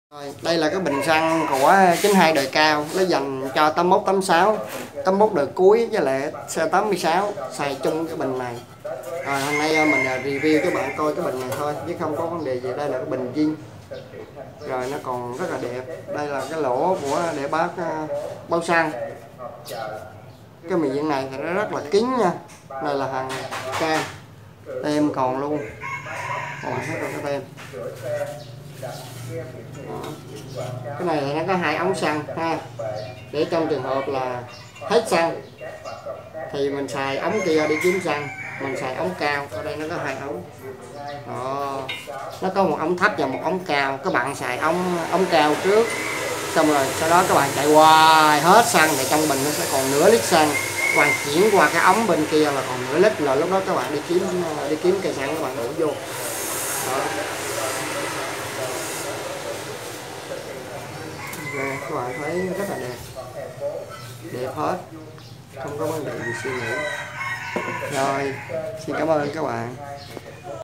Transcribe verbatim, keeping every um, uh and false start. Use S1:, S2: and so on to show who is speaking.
S1: Rồi, đây là cái bình xăng của chín hai đời cao, nó dành cho tám mốt tám sáu, tám mốt đời cuối với lại C tám sáu xài chung cái bình này. Rồi hôm nay mình review cho bạn coi cái bình này thôi chứ không có vấn đề gì. Đây là cái bình zin. Rồi nó còn rất là đẹp. Đây là cái lỗ của để bác bao xăng. Cái miệng này thì nó rất là kín nha. Đây là hàng cam. Tem còn luôn. Còn hết rồi cái tem. Cái này thì nó có hai ống xăng ha, để trong trường hợp là hết xăng thì mình xài ống kia đi kiếm xăng, mình xài ống cao. Ở đây nó có hai ống. Đó. Nó có một ống thấp và một ống cao. Các bạn xài ống ống cao trước, xong rồi sau đó các bạn chạy hoài hết xăng thì trong bình nó sẽ còn nửa lít xăng. Các bạn chuyển qua cái ống bên kia là còn nửa lít, là lúc đó các bạn đi kiếm đi kiếm cây xăng các bạn đổ vô. Đó. Nè, các bạn thấy rất là đẹp, đẹp hết, không có vấn đề gì suy nghĩ. Rồi, xin cảm ơn các bạn.